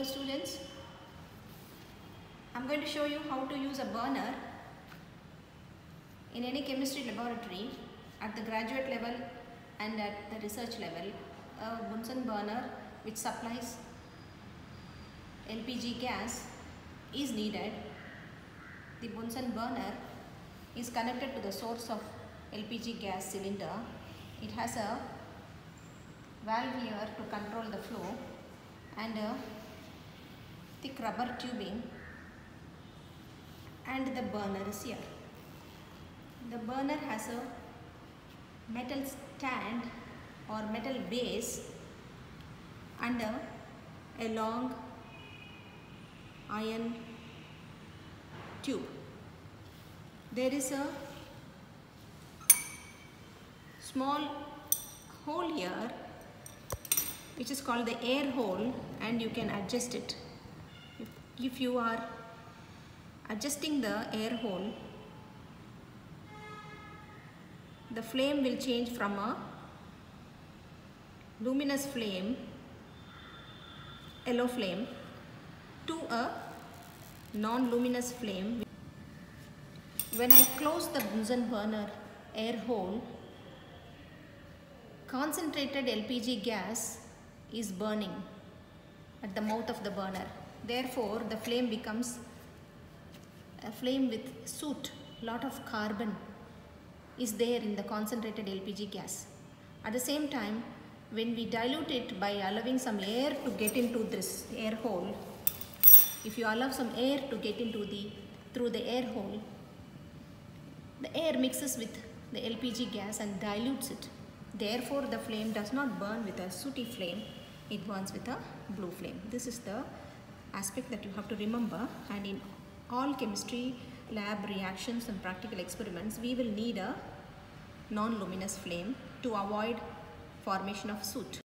students, I'm going to show you how to use a burner in any chemistry laboratory at the graduate level and at the research level. A Bunsen burner which supplies LPG gas is needed. The Bunsen burner is connected to the source of LPG gas cylinder. It has a valve here to control the flow and a thick rubber tubing, and the burner is here. The burner has a metal stand or metal base and a long iron tube. There is a small hole here which is called the air hole, and you can adjust it. If you are adjusting the air hole, the flame will change from a luminous flame, yellow flame, to a non-luminous flame. When I close the Bunsen burner air hole, concentrated LPG gas is burning at the mouth of the burner. Therefore, the flame becomes a flame with soot. Lot of carbon is there in the concentrated LPG gas. At the same time, when we dilute it by allowing some air to get into this air hole, if you allow some air to get into through the air hole, the air mixes with the LPG gas and dilutes it. Therefore, the flame does not burn with a sooty flame, it burns with a blue flame. This is the aspect that you have to remember, and in all chemistry lab reactions and practical experiments, we will need a non-luminous flame to avoid formation of soot.